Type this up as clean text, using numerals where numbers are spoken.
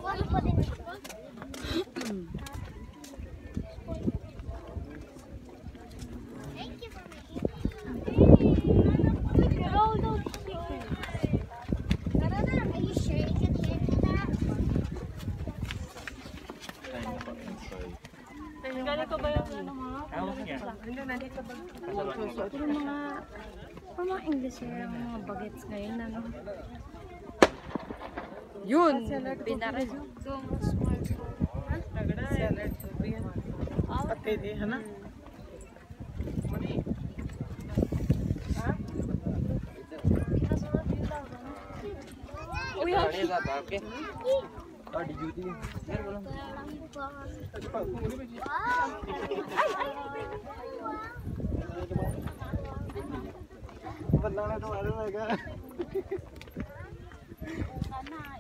Galing ko ba yung ano mga? Hindi, nandito ba? Mga English yung mga bagets ngayon, ano? Yun! Pinarin. Pati di, hana? Uy, di duty. Ba't lang na ito, ano na ka?